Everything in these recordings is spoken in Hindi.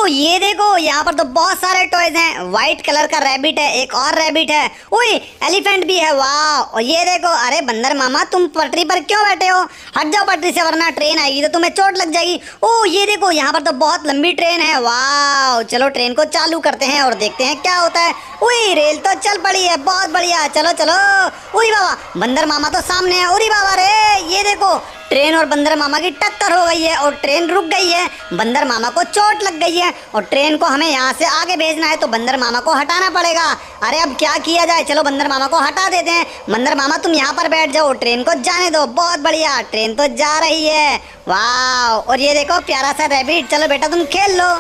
ये देखो यहाँ पर तो बहुत सारे टॉयज हैं। व्हाइट कलर का रैबिट है, एक और रैबिट है, ओए एलिफेंट भी है, वाह। और ये देखो, अरे बंदर मामा तुम पटरी पर क्यों बैठे हो? हट जाओ पटरी से वरना ट्रेन आएगी तो तुम्हें चोट लग जाएगी। ओ ये देखो यहाँ पर तो बहुत लंबी ट्रेन है, वाह। चलो ट्रेन को चालू करते हैं और देखते हैं क्या होता है। ओए रेल तो चल पड़ी है, बहुत बढ़िया, चलो चलो। उरी बाबा, बंदर मामा तो सामने है। उरी बाबा रे, ये देखो ट्रेन और बंदर मामा की टक्कर हो गई है और ट्रेन रुक गई है। बंदर मामा को चोट लग गई है और ट्रेन को हमें यहाँ से आगे भेजना है तो बंदर मामा को हटाना पड़ेगा। अरे अब क्या किया जाए, चलो बंदर मामा को हटा देते हैं। बंदर मामा तुम यहाँ पर बैठ जाओ, ट्रेन को जाने दो। बहुत बढ़िया, ट्रेन तो जा रही है, वाह। और ये देखो प्यारा सा रैबिट, चलो बेटा तुम खेल लो।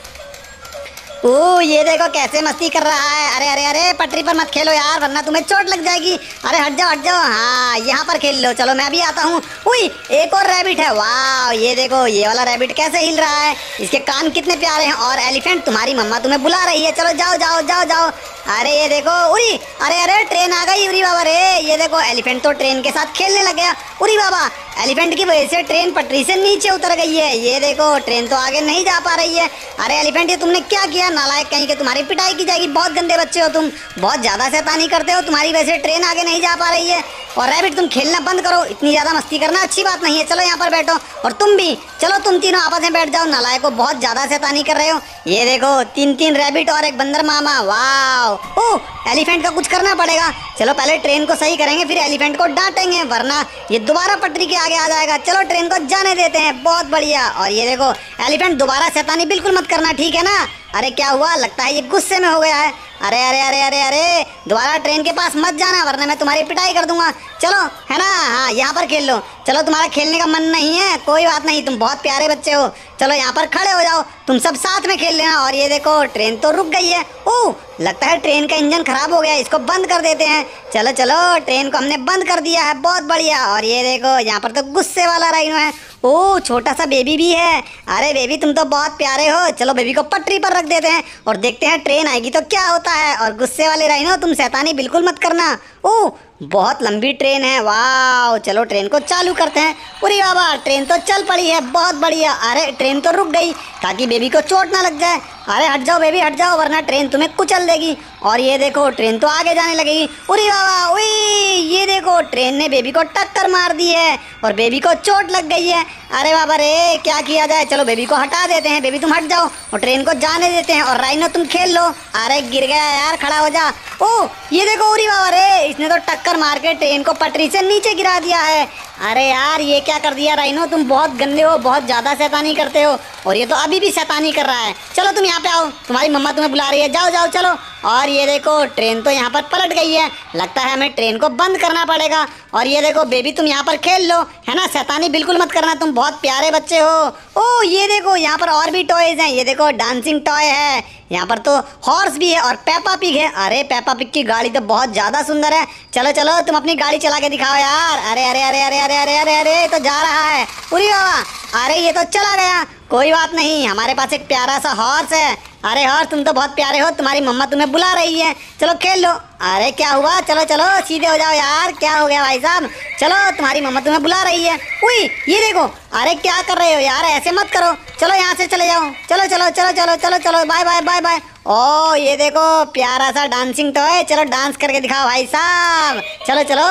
ओ ये देखो कैसे मस्ती कर रहा है। अरे अरे अरे पटरी पर मत खेलो यार वरना तुम्हें चोट लग जाएगी। अरे हट जाओ हट जाओ, हाँ यहाँ पर खेल लो। चलो मैं भी आता हूँ। उई एक और रैबिट है, वाह। ये देखो ये वाला रैबिट कैसे हिल रहा है, इसके कान कितने प्यारे हैं। और एलिफेंट तुम्हारी मम्मा तुम्हें बुला रही है, चलो जाओ जाओ जाओ जाओ। अरे ये देखो, उरी अरे अरे ट्रेन आ गई। उरी बाबा रे, ये देखो एलिफेंट तो ट्रेन के साथ खेलने लग गया। उरी बाबा, एलिफेंट की वजह से ट्रेन पटरी से नीचे उतर गई है। ये देखो ट्रेन तो आगे नहीं जा पा रही है। अरे एलिफेंट ये तुमने क्या किया, नालायक कहीं के, तुम्हारी पिटाई की जाएगी। बहुत गंदे बच्चे हो तुम, बहुत ज्यादा शैतानी करते हो, तुम्हारी वजह से ट्रेन आगे नहीं जा पा रही है। और रैबिट तुम खेलना बंद करो, इतनी ज्यादा मस्ती करना अच्छी बात नहीं है। चलो यहाँ पर बैठो और तुम भी, चलो तुम तीनों आपस में बैठ जाओ, नालायक को बहुत ज्यादा शैतानी कर रहे हो। ये देखो तीन तीन रैबिट और एक बंदर मामा, वाह। ओ एलिफेंट का कुछ करना पड़ेगा। चलो पहले ट्रेन को सही करेंगे फिर एलिफेंट को डांटेंगे वरना ये दोबारा पटरी के आगे आ जाएगा। चलो ट्रेन को जाने देते हैं, बहुत बढ़िया। और ये देखो एलिफेंट दोबारा शैतानी बिल्कुल मत करना, ठीक है ना? अरे क्या हुआ, लगता है ये गुस्से में हो गया है। अरे अरे अरे अरे अरे दोबारा ट्रेन के पास मत जाना वरना मैं तुम्हारी पिटाई कर दूंगा। चलो है ना, हाँ यहाँ पर खेल लो। चलो तुम्हारा खेलने का मन नहीं है, कोई बात नहीं, तुम बहुत प्यारे बच्चे हो। चलो यहाँ पर खड़े हो जाओ, तुम सब साथ में खेल लेना। और ये देखो ट्रेन तो रुक गई है। ओह लगता है ट्रेन का इंजन खराब हो गया, इसको बंद कर देते हैं। चलो चलो ट्रेन को हमने बंद कर दिया है, बहुत बढ़िया। और ये देखो यहाँ पर तो गुस्से वाला राइनो है। ओह छोटा सा बेबी भी है। अरे बेबी तुम तो बहुत प्यारे हो। चलो बेबी को पटरी पर रख देते हैं और देखते हैं ट्रेन आएगी तो क्या होता है। और गुस्से वाले राइनो तुम शैतानी बिल्कुल मत करना। ओह बहुत लंबी ट्रेन है, वाह। चलो ट्रेन को चालू करते हैं। अरे बाबा ट्रेन तो चल पड़ी है, बहुत बढ़िया। अरे ट्रेन तो रुक गई ताकि बेबी को चोट ना लग जाए। अरे हट जाओ बेबी हट जाओ वरना ट्रेन तुम्हें कुचल देगी। और ये देखो ट्रेन तो आगे जाने लगेगी। अरे बाबा उई, ये देखो ट्रेन ने बेबी को टक्कर मार दी है और बेबी को चोट लग गई है। अरे बाबा रे क्या किया जाए, चलो बेबी को हटा देते हैं। बेबी तुम हट जाओ और ट्रेन को जाने देते हैं। और राइनो तुम खेल लो। अरे गिर गया यार, खड़ा हो जा। ओह ये देखो उरी बाबा रे, इसने तो टक्कर मार के ट्रेन को पटरी से नीचे गिरा दिया है। अरे यार ये क्या कर दिया राइनो, तुम बहुत गंदे हो, बहुत ज़्यादा शैतानी करते हो। और ये तो अभी भी शैतानी कर रहा है। चलो तुम यहाँ पे आओ, तुम्हारी मम्मा तुम्हें बुला रही है, जाओ जाओ चलो। और ये देखो ट्रेन तो यहाँ पर पलट गई है, लगता है हमें ट्रेन को बंद करना पड़ेगा। और ये देखो बेबी तुम यहाँ पर खेल लो, है ना, शैतानी बिल्कुल मत करना, तुम बहुत प्यारे बच्चे हो। ओह ये देखो यहाँ पर और भी टॉयज हैं। ये देखो डांसिंग टॉय है, यहाँ पर तो हॉर्स भी है और पेपा पिग है। अरे पेपा पिग की गाड़ी तो बहुत ज़्यादा सुंदर है। चलो चलो तुम अपनी गाड़ी चला के दिखाओ यार। अरे अरे अरे अरे अरे अरे अरे अरे तो जा रहा है। उरी बाबा अरे ये तो चला गया। कोई बात नहीं, हमारे पास एक प्यारा सा हॉर्स है। अरे हॉर्स तुम तो बहुत प्यारे हो, तुम्हारी मम्मा तुम्हें बुला रही है, चलो खेल लो। अरे क्या हुआ, चलो चलो सीधे हो जाओ यार, क्या हो गया भाई साहब। चलो तुम्हारी मम्मा तुम्हें बुला रही है। उई ये देखो, अरे क्या कर रहे हो यार, ऐसे मत करो। चलो यहाँ से चले जाओ, चलो चलो चलो चलो चलो चलो, बाय बाय बाय बाय। ओ ये देखो प्यारा सा डांसिंग टॉय, चलो डांस करके दिखाओ भाई साहब, चलो चलो।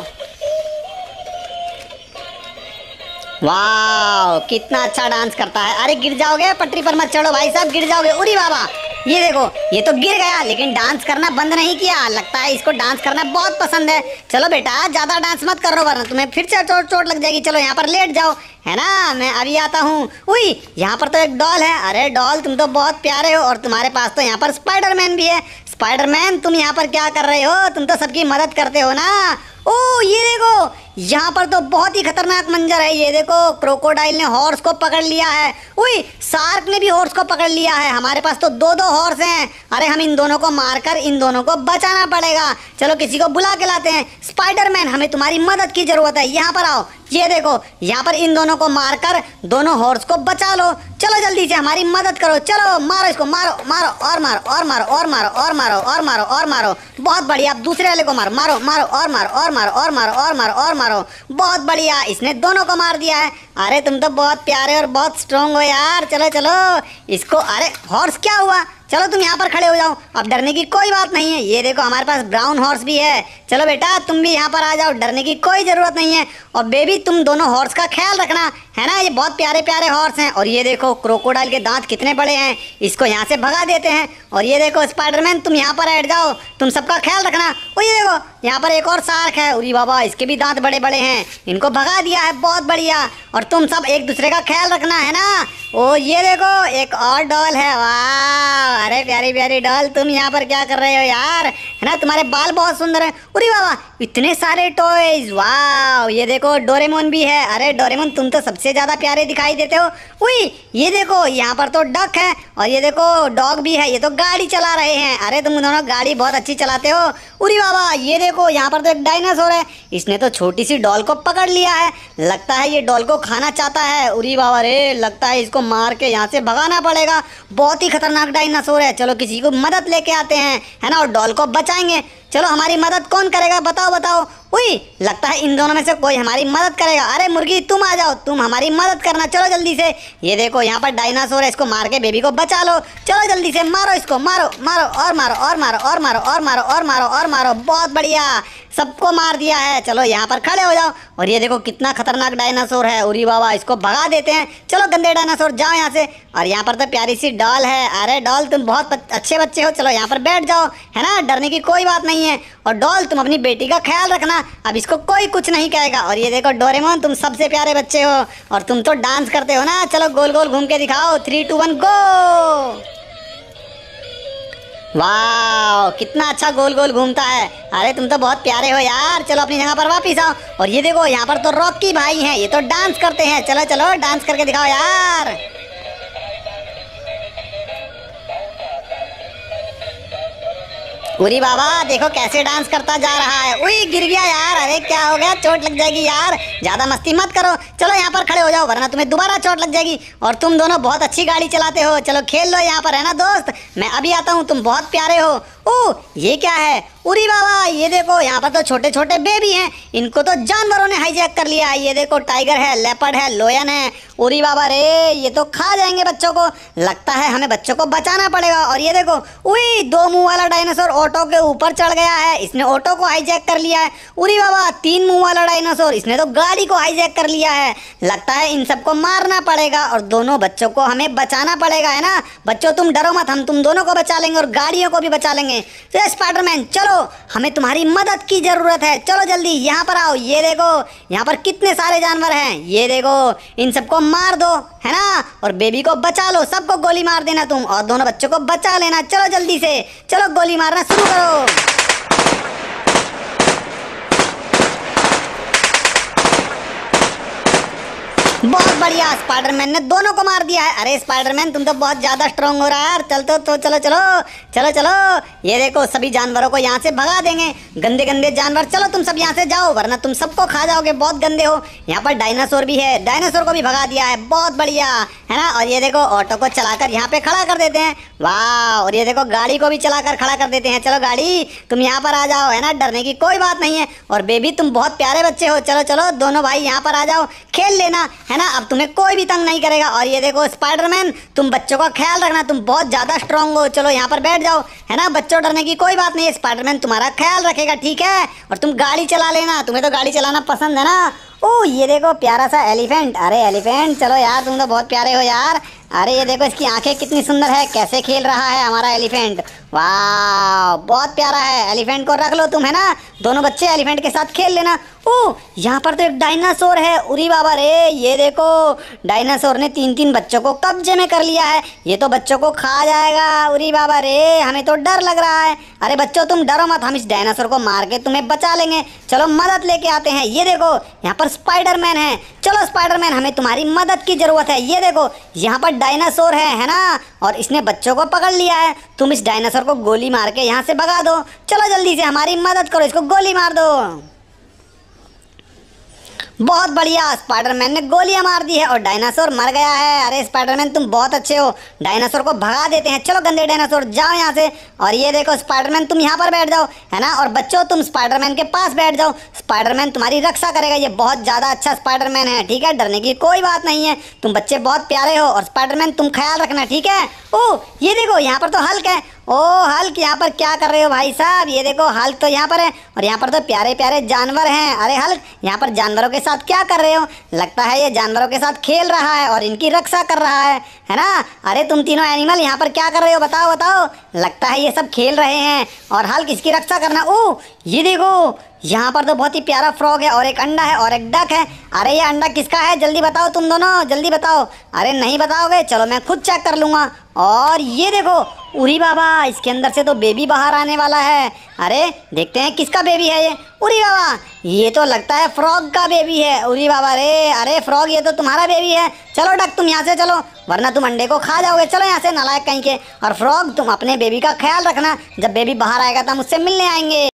वाह कितना अच्छा डांस करता है। अरे गिर जाओगे, पटरी पर मत चढ़ो भाई साहब, गिर जाओगे। उरी बाबा ये देखो ये तो गिर गया लेकिन डांस करना बंद नहीं किया, लगता है इसको डांस करना बहुत पसंद है। चलो बेटा ज्यादा डांस मत करो वरना तुम्हें फिर से चोट लग जाएगी। चलो यहाँ पर लेट जाओ, है ना, मैं अभी आता हूँ। उई यहाँ पर तो एक डॉल है। अरे डॉल तुम तो बहुत प्यारे हो और तुम्हारे पास तो यहाँ पर स्पाइडरमैन भी है। स्पाइडरमैन तुम यहाँ पर क्या कर रहे हो, तुम तो सबकी मदद करते हो ना। ओ ये देखो यहाँ पर तो बहुत ही खतरनाक मंजर है। ये देखो क्रोकोडाइल ने हॉर्स को पकड़ लिया है। उई शार्क ने भी हॉर्स को पकड़ लिया है। हमारे पास तो दो दो हॉर्स हैं। अरे हम इन दोनों को मारकर इन दोनों को बचाना पड़ेगा। चलो किसी को बुला के लाते हैं। स्पाइडरमैन हमें तुम्हारी मदद की जरूरत है, यहाँ पर आओ। ये देखो यहाँ पर इन दोनों को मारकर दोनों हॉर्स को बचा लो। चलो जल्दी से हमारी मदद करो, चलो मारो इसको, मारो मारो और मारो और मारो और मारो और मारो और मारो और मारो। बहुत बढ़िया, अब दूसरे वाले को मारो, मारो मारो और मारो और मारो और मारो और मारो और मारो मारो। बहुत बढ़िया, इसने दोनों को मार दिया है। अरे तुम तो बहुत प्यारे और बहुत स्ट्रांग हो यार। चलो चलो इसको, अरे हॉर्स क्या हुआ? चलो तुम यहाँ पर खड़े हो जाओ, अब डरने की कोई बात नहीं है। ये देखो हमारे पास ब्राउन हॉर्स भी है। चलो बेटा तुम भी यहाँ पर आ जाओ, डरने की कोई ज़रूरत नहीं है। और बेबी तुम दोनों हॉर्स का ख्याल रखना, है ना। ये बहुत प्यारे प्यारे हॉर्स हैं। और ये देखो क्रोकोडाइल के दांत कितने बड़े हैं, इसको यहाँ से भगा देते हैं। और ये देखो स्पाइडरमैन तुम यहाँ पर बैठ जाओ, तुम सबका ख्याल रखना। ओ ये देखो यहाँ पर एक और शार्क है। उरी बाबा, इसके भी दांत बड़े बड़े हैं, इनको भगा दिया है। बहुत बढ़िया। और तुम सब एक दूसरे का ख्याल रखना, है ना। ओ ये देखो एक और डॉल है। वाह, अरे प्यारी प्यारी डॉल, तुम यहाँ पर क्या कर रहे हो यार, है ना। तुम्हारे बाल बहुत सुंदर हैं। उरी बाबा, इतने सारे टॉयज। वाह, ये देखो डोरेमोन भी है। अरे डोरेमोन तुम तो सबसे ज़्यादा प्यारे दिखाई देते हो। उई ये देखो यहाँ पर तो डक है, और ये देखो डॉग भी है। ये तो गाड़ी चला रहे हैं। अरे तुम दोनों गाड़ी बहुत अच्छी चलाते हो। उरी बाबा, ये देखो यहाँ पर तो एक डायनासोर है, इसने तो छोटी सी डॉल को पकड़ लिया है। लगता है ये डॉल को खाना चाहता है। उरी बाबा रे, लगता है इसको मार के यहाँ से भगाना पड़ेगा। बहुत ही खतरनाक डायनासोर है। चलो किसी को मदद लेके आते हैं, है ना, और डॉल को बचाएंगे। चलो हमारी मदद कौन करेगा, बताओ बताओ। उई लगता है इन दोनों में से कोई हमारी मदद करेगा। अरे मुर्गी तुम आ जाओ, तुम हमारी मदद करना। चलो जल्दी से। ये देखो यहाँ पर डायनासोर है, इसको मार के बेबी को बचा लो। चलो जल्दी से मारो इसको, मारो मारो और मारो और मारो और मारो और मारो और मारो और मारो। बहुत बढ़िया, सबको मार दिया है। चलो यहाँ पर खड़े हो जाओ। और ये देखो कितना खतरनाक डायनासोर है। उरी बाबा, इसको भगा देते हैं। चलो गंदे डायनासोर जाओ यहाँ से। और यहाँ पर तो प्यारी सी डॉल है। अरे डॉल तुम बहुत अच्छे बच्चे हो, चलो यहाँ पर बैठ जाओ, है ना, डरने की कोई बात नहीं है। और डॉल तुम अपनी बेटी का ख्याल रखना, अब इसको कोई कुछ नहीं कहेगा। और ये देखो डोरेमोन, तुम सबसे प्यारे बच्चे हो, और तुम तो डांस करते हो ना। चलो गोल गोल घूम के दिखाओ। 3 2 1 गो। वाह, कितना अच्छा गोल गोल घूमता है। अरे तुम तो बहुत प्यारे हो यार। चलो अपनी जगह पर वापिस आओ। और ये देखो यहाँ पर तो रॉकी भाई हैं, ये तो डांस करते हैं। चलो चलो डांस करके दिखाओ यार। उरी बाबा, देखो कैसे डांस करता जा रहा है। उई गिर गया यार। अरे क्या हो गया, चोट लग जाएगी यार, ज्यादा मस्ती मत करो। चलो यहाँ पर खड़े हो जाओ, वरना तुम्हें दोबारा चोट लग जाएगी। और तुम दोनों बहुत अच्छी गाड़ी चलाते हो, चलो खेल लो यहाँ पर, है ना दोस्त। मैं अभी आता हूँ, तुम बहुत प्यारे हो। ओह ये क्या है? उरी बाबा, ये देखो यहाँ पर तो छोटे छोटे बेबी हैं, इनको तो जानवरों ने हाईजैक कर लिया है। ये देखो टाइगर है, लेपर्ड है, लोयन है। उरी बाबा रे, ये तो खा जाएंगे बच्चों को। लगता है हमें बच्चों को बचाना पड़ेगा। और ये देखो, उई 2 मुंह वाला डायनासोर ऑटो के ऊपर चढ़ गया है, इसने ऑटो को हाईजैक कर लिया है। उरी बाबा, 3 मुंह वाला डायनासोर, इसने तो गाड़ी को हाईजैक कर लिया है। लगता है इन सबको मारना पड़ेगा और दोनों बच्चों को हमें बचाना पड़ेगा, है ना। बच्चों तुम डरो मत, हम तुम दोनों को बचा लेंगे और गाड़ियों को भी बचा लेंगे। तो स्पाइडरमैन चलो, हमें तुम्हारी मदद की जरूरत है। चलो जल्दी यहाँ पर आओ। ये देखो यहाँ पर कितने सारे जानवर हैं। ये देखो, इन सबको मार दो, है ना, और बेबी को बचा लो। सबको गोली मार देना तुम, और दोनों बच्चों को बचा लेना। चलो जल्दी से, चलो गोली मारना शुरू करो। बहुत बढ़िया, स्पाइडरमैन ने दोनों को मार दिया है। अरे स्पाइडरमैन तुम तो बहुत ज्यादा स्ट्रांग हो रहा है यार। चल तो चलो चलो चलो चलो। ये देखो सभी जानवरों को यहाँ से भगा देंगे, गंदे गंदे जानवर। चलो तुम सब यहाँ से जाओ, वरना तुम सबको खा जाओगे, बहुत गंदे हो। यहाँ पर डायनासोर भी है, डायनासोर को भी भगा दिया है। बहुत बढ़िया, है ना। और ये देखो ऑटो को चलाकर यहाँ पे खड़ा कर देते हैं। वाह, और ये देखो गाड़ी को भी चलाकर खड़ा कर देते हैं। चलो गाड़ी तुम यहाँ पर आ जाओ, है ना, डरने की कोई बात नहीं है। और बेबी तुम बहुत प्यारे बच्चे हो। चलो चलो दोनों भाई यहाँ पर आ जाओ, खेल लेना, है ना। अब तुम्हें कोई भी तंग नहीं करेगा। और ये देखो स्पाइडरमैन, तुम बच्चों का ख्याल रखना, तुम बहुत ज्यादा स्ट्रांग हो। चलो यहाँ पर बैठ जाओ, है ना। बच्चों डरने की कोई बात नहीं है, स्पाइडरमैन तुम्हारा ख्याल रखेगा, ठीक है। और तुम गाड़ी चला लेना, तुम्हें तो गाड़ी चलाना पसंद है ना। ओह ये देखो प्यारा सा एलिफेंट। अरे एलिफेंट, चलो यार तुम तो बहुत प्यारे हो यार। अरे ये देखो इसकी आंखें कितनी सुंदर है, कैसे खेल रहा है हमारा एलिफेंट। वाह बहुत प्यारा है। एलिफेंट को रख लो तुम, है ना। दोनों बच्चे एलिफेंट के साथ खेल लेना। ओह यहाँ पर तो एक डायनासोर है। उरी बाबा रे, ये देखो डायनासोर ने 3 बच्चों को कब्जे में कर लिया है। ये तो बच्चों को खा जाएगा। उरी बाबा रे, हमें तो डर लग रहा है। अरे बच्चों तुम डरो मत, हम इस डायनासोर को मार के तुम्हें बचा लेंगे। चलो मदद लेके आते हैं। ये देखो यहाँ पर स्पाइडरमैन है। चलो स्पाइडरमैन, हमें तुम्हारी मदद की जरूरत है। ये देखो यहाँ पर डायनासोर है ना, और इसने बच्चों को पकड़ लिया है। तुम इस डायनासोर को गोली मार के यहाँ से भगा दो। चलो जल्दी से हमारी मदद करो, इसको गोली मार दो। बहुत बढ़िया, स्पाइडरमैन ने गोलियां मार दी है और डायनासोर मर गया है। अरे स्पाइडरमैन तुम बहुत अच्छे हो, डायनासोर को भगा देते हैं। चलो गंदे डायनासोर जाओ यहाँ से। और ये देखो स्पाइडरमैन तुम यहाँ पर बैठ जाओ, है ना। और बच्चों तुम स्पाइडरमैन के पास बैठ जाओ, स्पाइडरमैन तुम्हारी रक्षा करेगा। ये बहुत ज़्यादा अच्छा स्पाइडरमैन है, ठीक है, डरने की कोई बात नहीं है। तुम बच्चे बहुत प्यारे हो और स्पाइडरमैन तुम ख्याल रखना, ठीक है। ओह ये देखो यहाँ पर तो हल्क है। ओ हल्क यहाँ पर क्या कर रहे हो भाई साहब। ये देखो हल्क तो यहाँ पर है और यहाँ पर तो प्यारे प्यारे जानवर हैं। अरे हल्क यहाँ पर जानवरों के साथ क्या कर रहे हो। लगता है ये जानवरों के साथ खेल रहा है और इनकी रक्षा कर रहा है ना। अरे तुम तीनों एनिमल यहाँ पर क्या कर रहे हो, बताओ बताओ। लगता है ये सब खेल रहे हैं और हल्क इसकी रक्षा करना। ओह ये देखो यहाँ पर तो बहुत ही प्यारा फ्रॉग है और एक अंडा है और एक डक है। अरे ये अंडा किसका है, जल्दी बताओ तुम दोनों, जल्दी बताओ। अरे नहीं बताओगे, चलो मैं खुद चेक कर लूँगा। और ये देखो उरी बाबा, इसके अंदर से तो बेबी बाहर आने वाला है। अरे देखते हैं किसका बेबी है ये। उरी बाबा ये तो लगता है फ्रॉग का बेबी है। उरी बाबा रे, अरे फ्रॉग ये तो तुम्हारा बेबी है। चलो डक तुम यहाँ से चलो, वरना तुम अंडे को खा जाओगे। चलो यहाँ से नालायक कहीं के। और फ्रॉग तुम अपने बेबी का ख्याल रखना, जब बेबी बाहर आएगा तो हम उससे मिलने आएंगे।